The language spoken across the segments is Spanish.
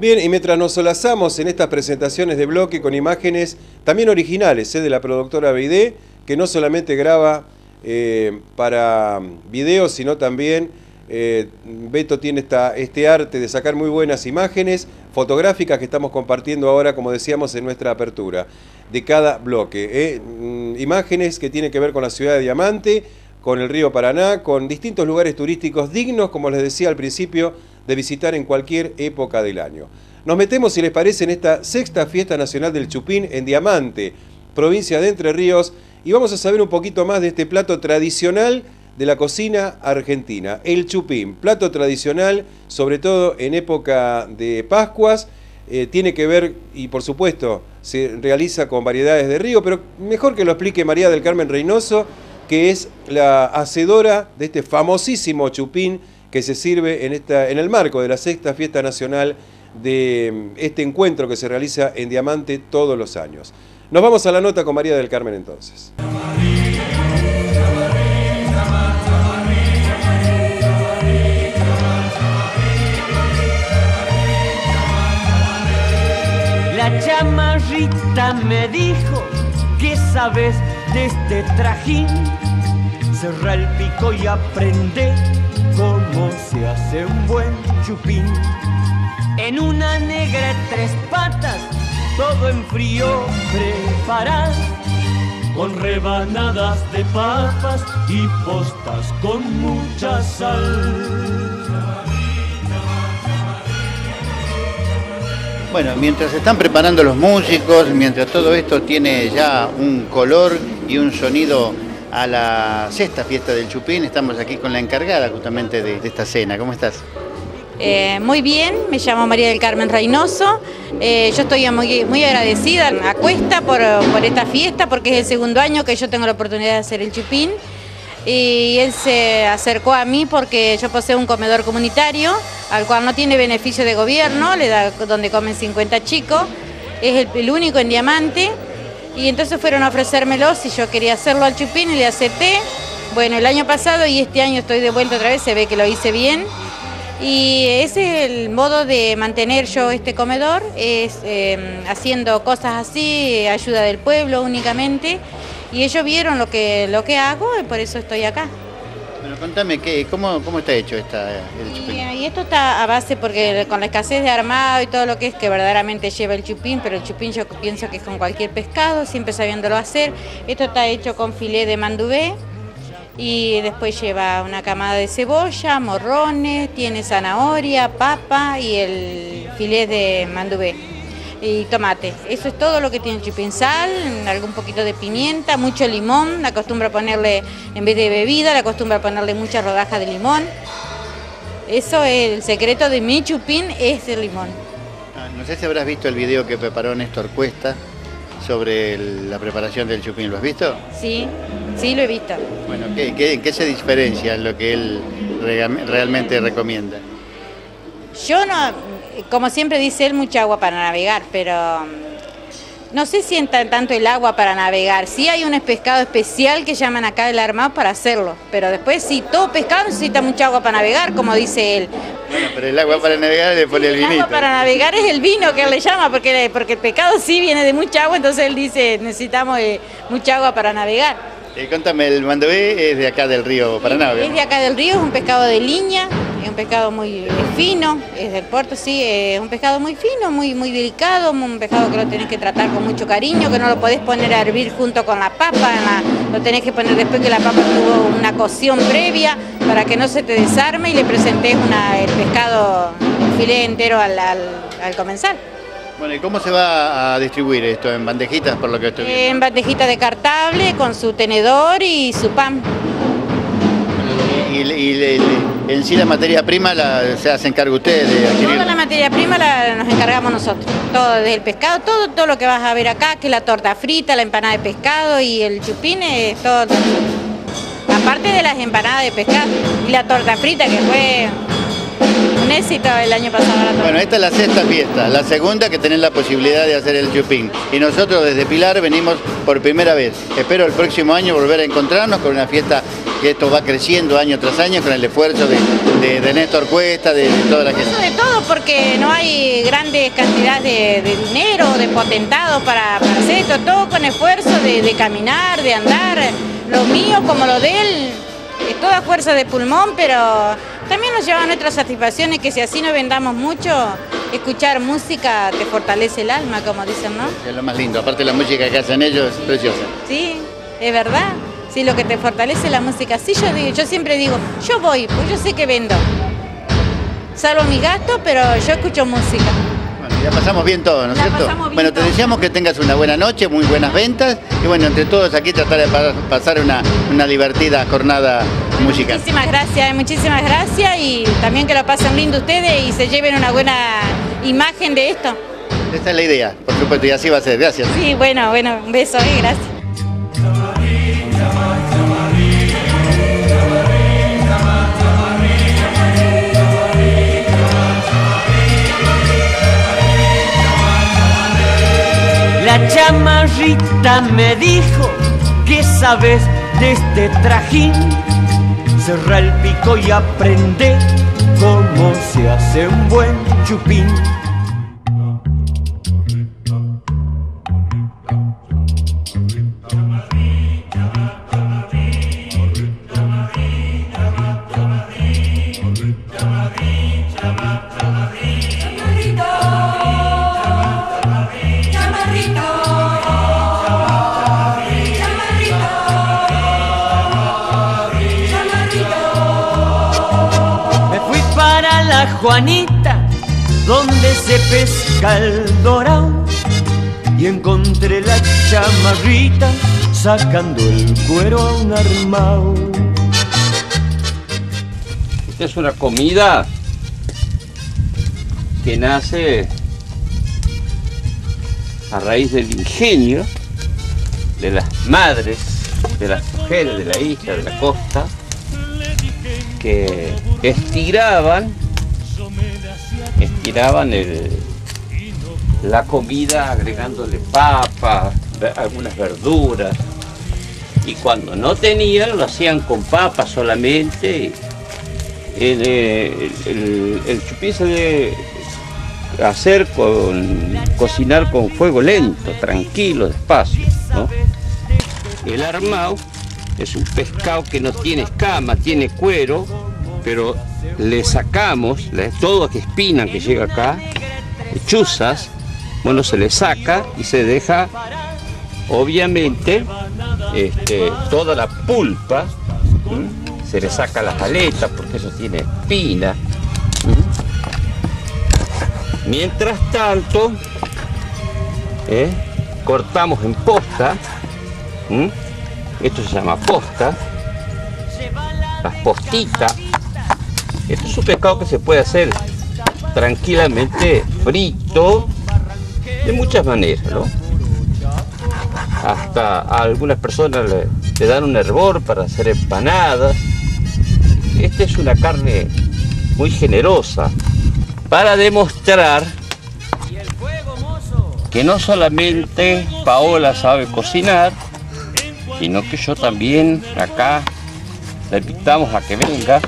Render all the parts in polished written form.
Bien, y mientras nos solazamos en estas presentaciones de bloque con imágenes también originales de la productora BD, que no solamente graba para videos, sino también Beto tiene este arte de sacar muy buenas imágenes fotográficas que estamos compartiendo ahora, como decíamos, en nuestra apertura de cada bloque. Imágenes que tienen que ver con la ciudad de Diamante, con el río Paraná, con distintos lugares turísticos dignos, como les decía al principio, de visitar en cualquier época del año. Nos metemos, si les parece, en esta sexta fiesta nacional del chupín en Diamante, provincia de Entre Ríos, y vamos a saber un poquito más de este plato tradicional de la cocina argentina, el chupín, plato tradicional, sobre todo en época de Pascuas. Tiene que ver, y por supuesto, se realiza con variedades de río, pero mejor que lo explique María del Carmen Reynoso, que es la hacedora de este famosísimo chupín que se sirve en el marco de la sexta fiesta nacional de este encuentro que se realiza en Diamante todos los años. Nos vamos a la nota con María del Carmen entonces. La chamarrita me dijo, ¿qué sabes de este trajín? Cerra el pico y aprende cómo se hace un buen chupín. En una negra de 3 patas, todo en frío preparar, con rebanadas de papas y postas con mucha sal. Bueno, mientras están preparando los músicos, mientras todo esto tiene ya un color y un sonido a la sexta fiesta del chupín, estamos aquí con la encargada justamente de esta cena. ¿Cómo estás? Muy bien, me llamo María del Carmen Reynoso. Yo estoy muy agradecida a Cuesta por esta fiesta, porque es el segundo año que yo tengo la oportunidad de hacer el chupín. Y él se acercó a mí porque yo poseo un comedor comunitario, al cual no tiene beneficio de gobierno, donde comen 50 chicos, es el único en Diamante, y entonces fueron a ofrecérmelo si yo quería hacerlo al chupín y le acepté. Bueno, el año pasado y este año estoy de vuelta otra vez, se ve que lo hice bien, y ese es el modo de mantener yo este comedor, es haciendo cosas así, ayuda del pueblo únicamente. Y ellos vieron lo que hago y por eso estoy acá. Bueno, contame, ¿cómo está hecho el chupín? Y esto está a base, porque con la escasez de armado y todo lo que es que verdaderamente lleva el chupín, pero el chupín yo pienso que es con cualquier pescado, siempre sabiéndolo hacer. Esto está hecho con filé de mandubé y después lleva una camada de cebolla, morrones, tiene zanahoria, papa y el filé de mandubé. Y tomate. Eso es todo lo que tiene el chupín. Sal, algún poquito de pimienta, mucho limón. Acostumbro a ponerle, en vez de bebida, le acostumbro a ponerle muchas rodajas de limón. Eso es el secreto de mi chupín, es el limón. No sé si habrás visto el video que preparó Néstor Cuesta sobre la preparación del chupín. ¿Lo has visto? Sí, sí lo he visto. Bueno, ¿qué se diferencia en lo que él realmente recomienda? Yo no... Como siempre dice él, mucha agua para navegar, pero no sé si entra tanto el agua para navegar. Sí hay un pescado especial que llaman acá el armado para hacerlo, pero después sí, todo pescado necesita mucha agua para navegar, como dice él. Bueno, pero el agua para navegar le pone el vinito. El agua para navegar es el vino que él le llama, porque el pescado sí viene de mucha agua, entonces él dice necesitamos mucha agua para navegar. Contame, el mandubé es de acá del río Paraná. Es de acá del río, es un pescado de liña, es un pescado muy fino, es del puerto, sí, es un pescado muy fino, muy delicado, un pescado que lo tenés que tratar con mucho cariño, que no lo podés poner a hervir junto con la papa, lo tenés que poner después que la papa tuvo una cocción previa para que no se te desarme y le presentés el pescado, el filé entero al comensal. Bueno, ¿y cómo se va a distribuir esto? ¿En bandejitas, por lo que estoy viendo? En bandejitas descartables, con su tenedor y su pan. ¿Y en sí la materia prima se hace encargo usted de adquirir? Toda la materia prima nos encargamos nosotros. Todo, desde el pescado, todo lo que vas a ver acá, que la torta frita, la empanada de pescado y el chupín, es todo. Aparte de las empanadas de pescado y la torta frita, que fue un éxito el año pasado. Bueno, esta es la sexta fiesta, la segunda que tenés la posibilidad de hacer el chupín. Y nosotros desde Pilar venimos por primera vez. Espero el próximo año volver a encontrarnos con una fiesta que esto va creciendo año tras año con el esfuerzo de Néstor Cuesta, de toda la gente. Eso de todo, porque no hay grandes cantidades de dinero, de potentados para hacer esto, todo con esfuerzo de caminar, de andar, lo mío como lo de él, es toda fuerza de pulmón, pero también nos lleva a nuestras satisfacciones, que si así no vendamos mucho, escuchar música te fortalece el alma, como dicen, ¿no? Es lo más lindo, aparte la música que hacen ellos es preciosa. Sí, es verdad. Sí, lo que te fortalece la música. Sí, yo siempre digo, yo voy, pues yo sé que vendo. Salvo mis gastos, pero yo escucho música. Bueno, ya pasamos bien todo, ¿no es cierto? Bueno, te deseamos que tengas una buena noche, muy buenas ventas y bueno, entre todos aquí tratar de pasar una divertida jornada musical. Muchísimas gracias y también que lo pasen lindo ustedes y se lleven una buena imagen de esto. Esa es la idea, por supuesto, y así va a ser. Gracias. Sí, bueno, un beso, gracias. La chamarrita me dijo, ¿qué sabes de este trajín? Cerra el pico y aprende cómo se hace un buen chupín. Juanita, donde se pesca el dorado, y encontré la chamarrita sacando el cuero a un armao. Esta es una comida que nace a raíz del ingenio de las madres, de las mujeres de la isla, de la costa, que estiraban la comida agregándole papas, algunas verduras, y cuando no tenían lo hacían con papas solamente. El chupín se debe hacer cocinar con fuego lento, tranquilo, despacio, ¿no? El armao es un pescado que no tiene escama, tiene cuero, pero le sacamos todo que espina que llega acá, chuzas, bueno, se le saca y se deja, obviamente, toda la pulpa, se le saca las aletas porque eso tiene espina. Mientras tanto, cortamos en posta, esto se llama posta, las postitas. Esto es un pescado que se puede hacer tranquilamente frito de muchas maneras, ¿no? Hasta a algunas personas le dan un hervor para hacer empanadas. Esta es una carne muy generosa para demostrar que no solamente Paola sabe cocinar, sino que yo también acá la invitamos a que venga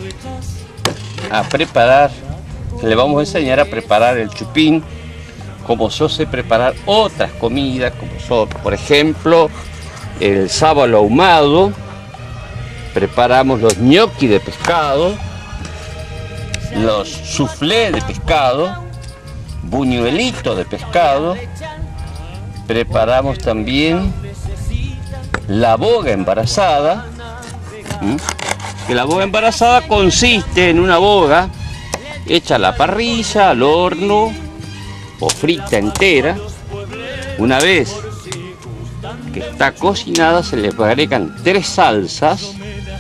a preparar, le vamos a enseñar a preparar el chupín, como yo sé preparar otras comidas, como son, por ejemplo, el sábalo ahumado, preparamos los ñoquis de pescado, los soufflés de pescado, buñuelitos de pescado, preparamos también la boga embarazada, que la boga embarazada consiste en una boga hecha a la parrilla, al horno o frita entera. Una vez que está cocinada se le agregan 3 salsas,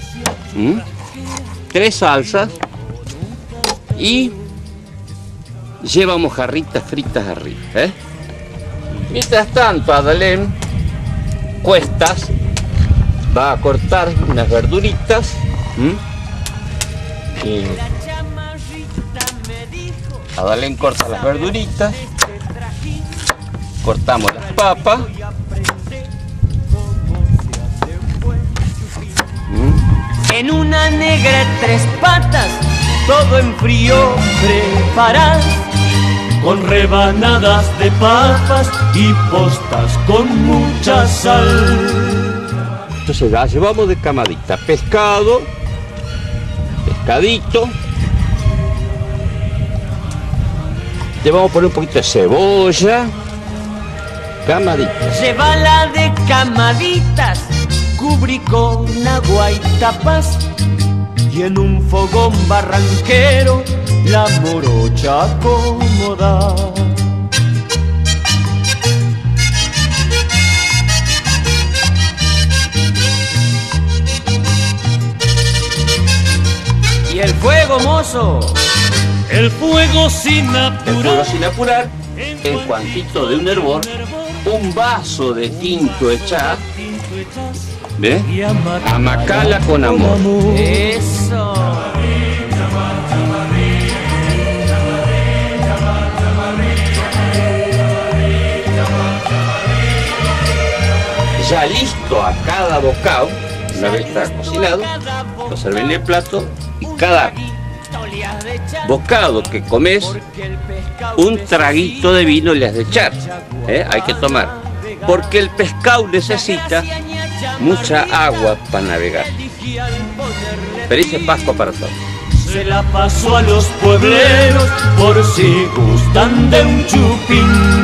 y lleva mojarritas fritas arriba, Mientras tanto, Adalén Cuestas va a cortar unas verduritas. Adalén corta las verduritas, cortamos las papas, En una negra 3 patas, todo en frío preparás, con rebanadas de papas y postas con mucha sal. Entonces la llevamos de camadita, pescadito, le vamos a poner un poquito de cebolla, camadita. Llévala de camaditas, cubrí con agua y tapas, y en un fogón barranquero la morocha acomoda. Y el fuego, mozo. El fuego sin apurar. El fuego sin apurar, en cuantito de un hervor, un vaso de tinto echá, ¿ves? Amacala con amor. Eso. Ya listo a cada bocado, una vez está cocinado, lo serven en el plato y cada bocado que comes, un traguito de vino le has de echar, hay que tomar, porque el pescado necesita mucha agua para navegar. Feliz Pascua para todos. Se la pasó a los puebleros por si gustan de un chupín.